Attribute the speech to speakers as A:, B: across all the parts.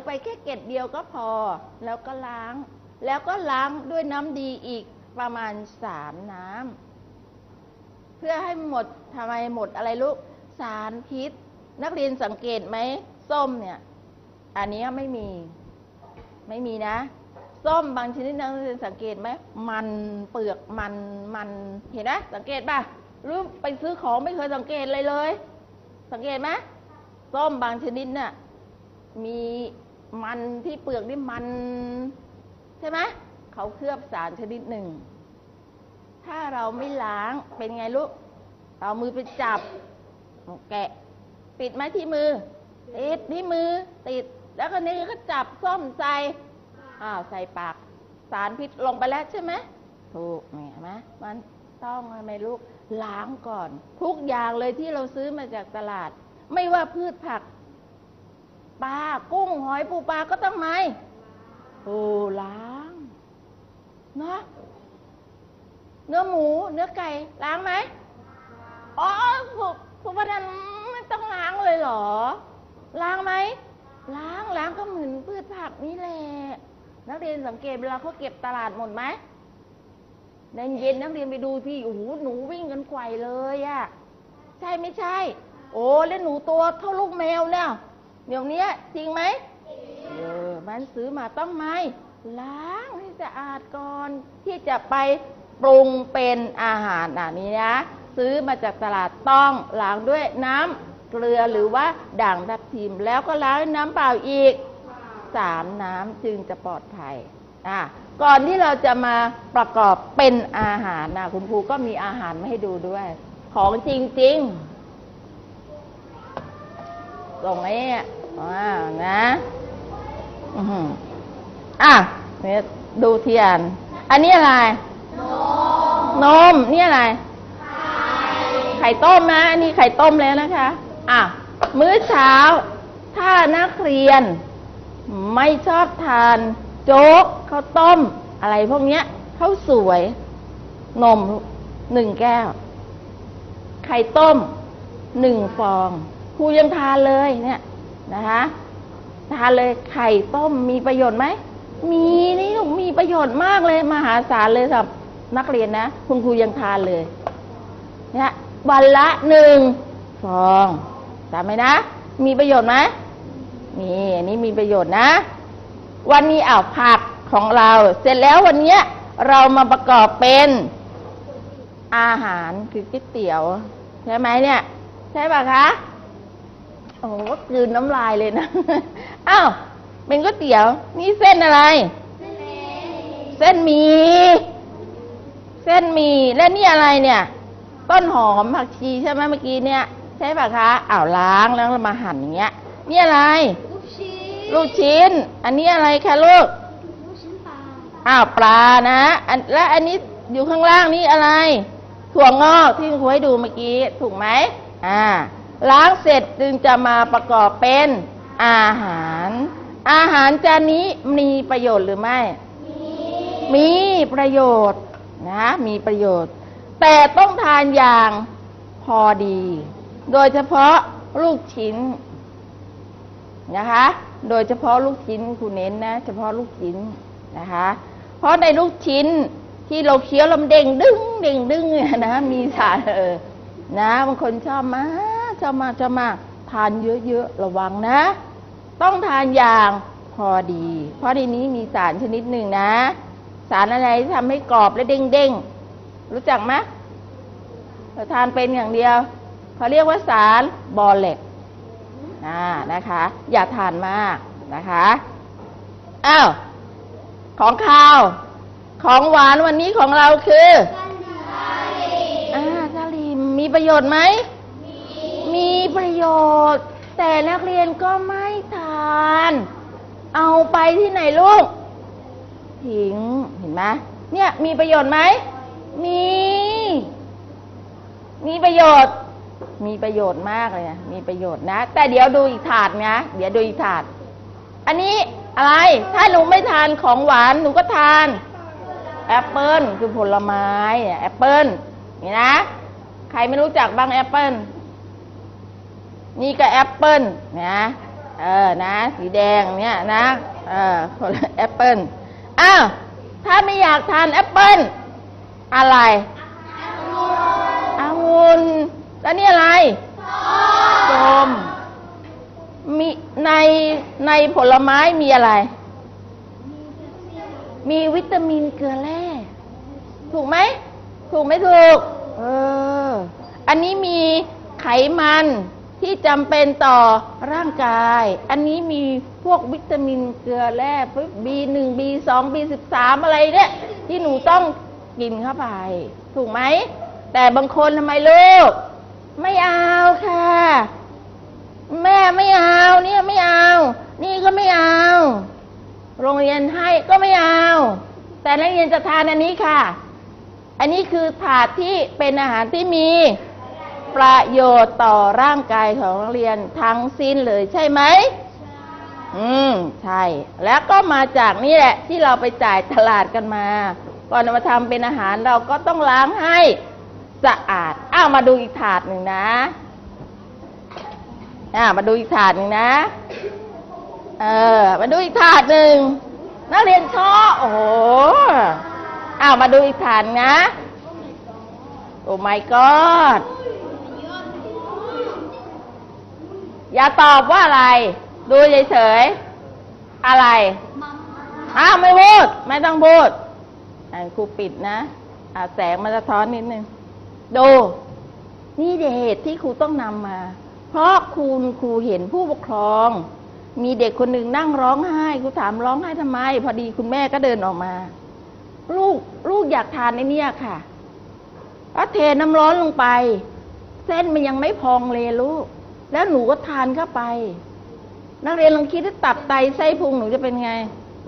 A: ไปแค่เกล็ดเดียวก็พอแล้วก็ล้างด้วยน้ำดีอีกประมาณ3 น้ำเพื่อให้หมดทำไมหมดอะไรลูกสารพิษนักเรียนสังเกตไหมส้มเนี่ยอันนี้ไม่มีนะส้มบางชนิดนักเรียนสังเกตไหมมันเปลือกมันเห็นไหมสังเกตป่ะหรือไปซื้อของไม่เคยสังเกตเลยสังเกตไหมส้มบางชนิดน่ะมีมันที่เปลือกนี่มันใช่ไหมเขาเคลือบสารชนิดหนึ่งถ้าเราไม่ล้างเป็นไงลูกเอามือไปจับแกะติดไหมที่มือติดที่มือติดแล้วก็นี่ก็จับส้มใส่ใส่ปากสารพิษลงไปแล้วใช่ไหมถูกเห็นไหมมันต้องอะไรลูกล้างก่อนทุกอย่างเลยที่เราซื้อมาจากตลาดไม่ว่าพืชผักปลากุ้งหอยปูปลาก็ต้องไม่ล้างเนาะเนื้อหมูเนื้อไก่ล้างไหมผู้ประดันไม่ต้องล้างเลยเหรอล้างไหมล้างก็เหมือนพืชผักนี่แหละนักเรียนสังเกตเวลาเขาเก็บตลาดหมดไหมในเย็นนักเรียนไปดูที่หนูวิ่งกันไกวเลยอะใช่ไม่ใช่แล้วหนูตัวเท่าลูกแมวเนี่ยเดี๋ยวนี้จริงไหมมันซื้อมาต้องไหมล้างให้สะอาดก่อนที่จะไปปรุงเป็นอาหารนี่นะซื้อมาจากตลาดต้องล้างด้วยน้ำเกลือหรือว่าด่างทับทิมแล้วก็ล้างด้วยน้ำเปล่าอีก3 น้ำจึงจะปลอดภัยก่อนที่เราจะมาประกอบเป็นอาหารคุณครูก็มีอาหารมาให้ดูด้วยของจริงๆส่งให้นะเนี่ยดูเทียนอันนี้อะไรนมนี่อะไรไข่ต้มนะอันนี้ไข่ต้มแล้วนะคะมื้อเช้าถ้านักเรียนไม่ชอบทานโจ๊กข้าวต้มอะไรพวกเนี้ยข้าวสวยนม1 แก้วไข่ต้ม1 ฟองครูยังทานเลยเนี่ยนะคะทานเลยไข่ต้มมีประโยชน์ไหมมีนี่ลูกมีประโยชน์มากเลยมหาศาลเลยสำหรับนักเรียนนะคุณครูยังทานเลยเนี่ยวันละ1 ฟองจำไหมนะมีประโยชน์ไหมนี่อันนี้มีประโยชน์นะวันนี้ผักของเราเสร็จแล้ววันนี้เรามาประกอบเป็นอาหารคือก๋วยเตี๋ยวใช่ไหมเนี่ยใช่ป่ะคะโอ้โหกลืนน้ำลายเลยนะเป็นก๋วยเตี๋ยวนี่เส้นอะไรเส้นหมี่และนี่อะไรเนี่ยต้นหอมผักชีใช่ไหมเมื่อกี้เนี่ยใช่ป่ะคะล้างแล้วมาหั่นอย่างเงี้ยนี่อะไรลูกชิ้นอันนี้อะไรคะลูกปลานะและอันนี้อยู่ข้างล่างนี่อะไรถั่วงอกที่คุณครูให้ดูเมื่อกี้ถูกไหมล้างเสร็จจึงจะมาประกอบเป็นอาหารจานนี้มีประโยชน์หรือไม่มีประโยชน์นะมีประโยชน์แต่ต้องทานอย่างพอดีโดยเฉพาะลูกชิ้นนะคะโดยเฉพาะลูกชิ้นครูเน้นนะเฉพาะลูกชิ้นนะคะเพราะในลูกชิ้นที่เราเคี้ยวลำเด้งดึงเนี่ยนะมีสารนะบางคนชอบมากทานเยอะๆระวังนะต้องทานอย่างพอดีเพราะในนี้มีสารชนิดหนึ่งนะสารอะไรที่ทำให้กรอบและเด้งรู้จักไหมเราทานเป็นอย่างเดียวเขาเรียกว่าสารบอแลกนะคะอย่าทานมากนะคะของข้าวของหวานวันนี้ของเราคือสลิมมีประโยชน์ไหมมีประโยชน์แต่นักเรียนก็ไม่ทานเอาไปที่ไหนลูกทิ้งเห็นไหมเนี่ยมีประโยชน์ไหมมีประโยชน์มากเลยนะมีประโยชน์นะแต่เดี๋ยวดูอีกถาดนะเดี๋ยวดูอีกถาดอันนี้อะไรถ้าหนูไม่ทานของหวานหนูก็ทานแอปเปิ้ลคือผลไม้แอปเปิ้ลนี่นะใครไม่รู้จักบ้างแอปเปิ้ลนี่ก็แอปเปิ้ลนะนะสีแดงเนี่ยนะผลแอปเปิ้ลอ้าวถ้าไม่อยากทานแอปเปิ้ลอะไรองุ่นแล้วนี่อะไรส้มมีในผลไม้มีอะไรมีวิตามินเกลือแร่ถูกไหมถูกไม่ถูกอันนี้มีไขมันที่จำเป็นต่อร่างกายอันนี้มีพวกวิตามินเกลือแร่B1 B2 B13อะไรเนี่ยที่หนูต้องกินเข้าไปถูกไหมแต่บางคนทำไมลูกไม่เอาค่ะแม่ไม่เอาเนี่ยไม่เอานี่ก็ไม่เอาโรงเรียนให้ก็ไม่เอาแต่นักเรียนจะทานอันนี้ค่ะอันนี้คือถาดที่เป็นอาหารที่มีประโยชน์ต่อร่างกายของนักเรียนทั้งสิ้นเลยใช่ไหมใช่แล้วก็มาจากนี่แหละที่เราไปจ่ายตลาดกันมาก่อนมาทำเป็นอาหารเราก็ต้องล้างให้สะอาดมาดูอีกถาดหนึ่งนะมาดูอีกถาดหนึ่งนะมาดูอีกถาดหนึ่งนักเรียนชอบโอ้โหมาดูอีกถาดนะโอ้ my god อย่าตอบว่าอะไรดูเฉยๆอะไรไม่พูดไม่ต้องพูดครูปิดนะแสงมันจะท้อนนิดนึงดูนี่เหตุที่ครูต้องนำมาเพราะครูเห็นผู้ปกครองมีเด็กคนหนึ่งนั่งร้องไห้ครูถามร้องไห้ทำไมพอดีคุณแม่ก็เดินออกมาลูกอยากทานในนี้ค่ะก็เทน้ำร้อนลงไปเส้นมันยังไม่พองเลยลูกแล้วหนูก็ทานเข้าไปนักเรียนลองคิดว่าตับไตไส้พุงหนูจะเป็นไง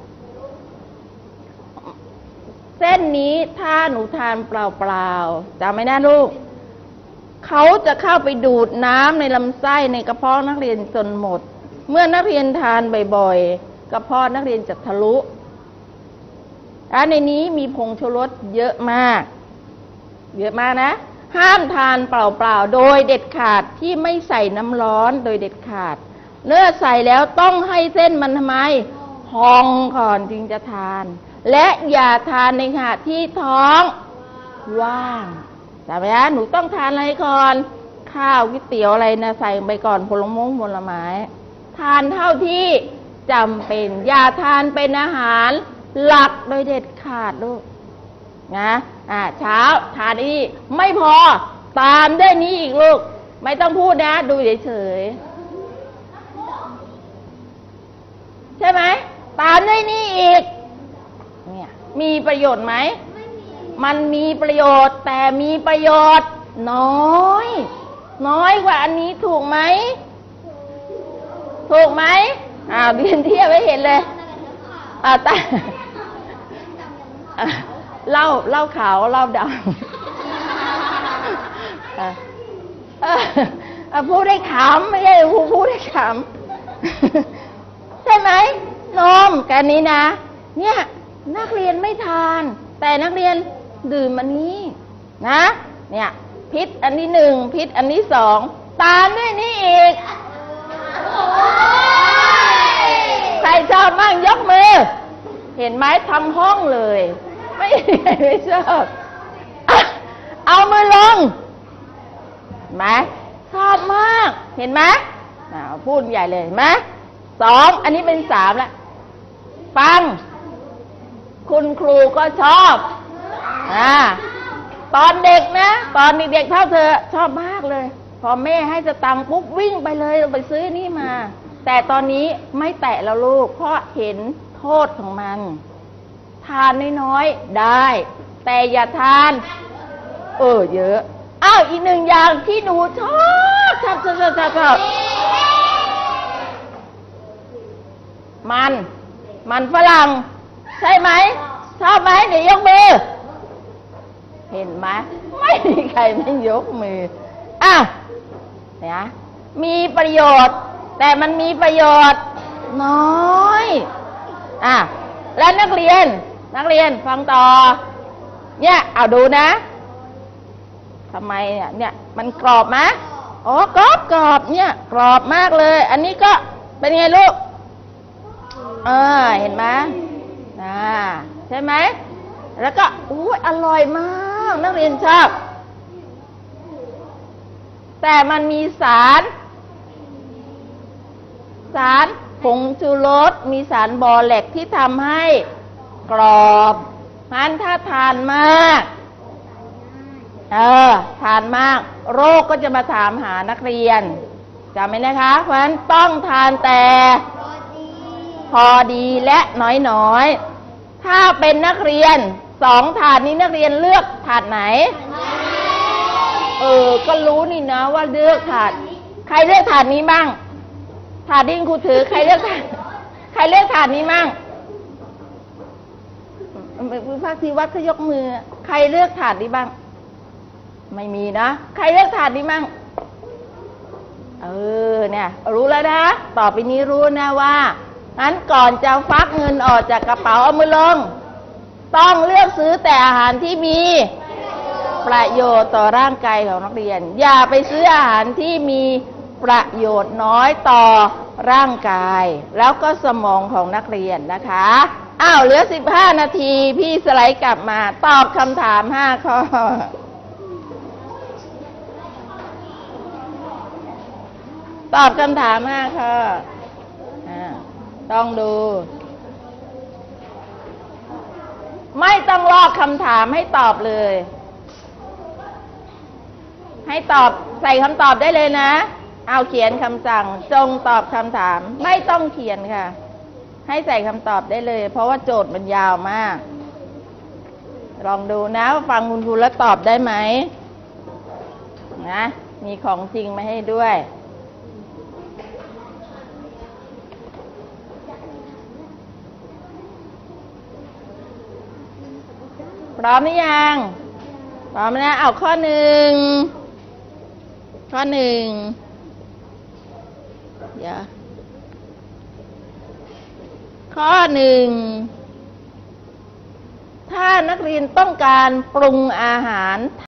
A: เส้นนี้ถ้าหนูทานเปล่าๆจำไม่ได้ลูกเขาจะเข้าไปดูดน้ำในลำไส้ในกระเพาะนักเรียนจนหมดเมื่อนักเรียนทานบ่อยๆกระเพาะนักเรียนจะทะลุและในนี้มีผงชูรสเยอะมากนะห้ามทานเปล่าๆโดยเด็ดขาดที่ไม่ใส่น้ำร้อนโดยเด็ดขาดเมื่อใส่แล้วต้องให้เส้นมันทำไมพองก่อนจึงจะทานและอย่าทานในขณะที่ท้องว่างจำไว้นะหนูต้องทานอะไรก่อนข้าวก๋วยเตี๋ยวอะไรนะใส่ไปก่อนผลไม้ทานเท่าที่จำเป็นอย่าทานเป็นอาหารหลักโดยเด็ดขาดลูกนะเช้าทานนี้ไม่พอตามด้วยนี้อีกลูกไม่ต้องพูดนะดูเฉยๆใช่ไหมตามด้วยนี้อีกเนี่ยมีประโยชน์ไหมมันมีประโยชน์แต่มีประโยชน์น้อยกว่าอันนี้ถูกไหมเรียนเทียบไว้เห็นเลยเล่าขาวเล่าดำพูดได้ขำไม่ใช่พูดได้ขำใช่ไหมนมกันนี้นะเนี่ยนักเรียนไม่ทานแต่นักเรียนดื่มอันนี้นะเนี่ยพิษอันที่1พิษอันที่2ตามด้วยนี่อีกใครชอบบ้างยกมือเห็นไหมทำห้องเลยไม่ชอบเอามือลงไหมชอบมากเห็นไหมพูดใหญ่เลยเห็นไหม2อันนี้เป็น3แล้วฟังคุณครูก็ชอบตอนเด็กนะตอนเด็กๆเท่าเธอชอบมากเลยพอแม่ให้สตังค์ปุ๊บวิ่งไปเลยเราไปซื้อนี่มาแต่ตอนนี้ไม่แตะแล้วลูกเพราะเห็นโทษของมันทานน้อยๆได้แต่อย่าทานเยอะอีก1อย่างที่หนูชอบมันฝรั่งใช่ไหมชอบไหมเดี๋ยวยกมือเห็นไหมไม่มีใครไม่ยกมือเนี่ยมีประโยชน์แต่มันมีประโยชน์น้อยและนักเรียนฟังต่อเนี่ยเอาดูนะทำไมเนี่ยมันกรอบไหมกรอบเนี่ยกรอบมากเลยอันนี้ก็เป็นไงลูกเห็นไหมใช่ไหมแล้วก็อร่อยมากนักเรียนชอบแต่มันมีสารผงชูรสมีสารบอแลกที่ทำให้กรอบงั้นถ้าทานมากทานมากโรคก็จะมาถามหานักเรียนจำไหมนะคะเพราะฉะนั้นต้องทานแต่พอดีและน้อยๆถ้าเป็นนักเรียน2 ถาดนี้นักเรียนเลือกถาดไหนก็รู้นี่นะว่าเลือกถาดใครเลือกถาดนี้บ้างถาดที่ครูถือใครเลือกถาดนี้บ้างภาษีวัดเขายกมือใครเลือกถาดนี้บ้างไม่มีนะใครเลือกถาดนี้บ้างเนี่ยรู้แล้วนะต่อไปนี้รู้นะว่างั้นก่อนจะฟักเงินออกจากกระเป๋าเอามือลงต้องเลือกซื้อแต่อาหารที่มีประโยชน์ต่อร่างกายของนักเรียนอย่าไปซื้ออาหารที่มีประโยชน์น้อยต่อร่างกายแล้วก็สมองของนักเรียนนะคะเหลือ15 นาทีพี่สไลด์กลับมาตอบคำถาม5 ข้อตอบคำถาม5 ข้อต้องดูไม่ต้องลอกคำถามให้ตอบเลยให้ตอบใส่คำตอบได้เลยนะเอาเขียนคำสั่งจงตอบคำถามไม่ต้องเขียนค่ะให้ใส่คำตอบได้เลยเพราะว่าโจทย์มันยาวมากลองดูนะฟังคุณครูแล้วตอบได้ไหมนะมีของจริงมาให้ด้วยพร้อมหรือยังพร้อมนะเอาข้อ 1เดี๋ยวข้อ 1ถ้านักเรียนต้องการปรุงอาหาร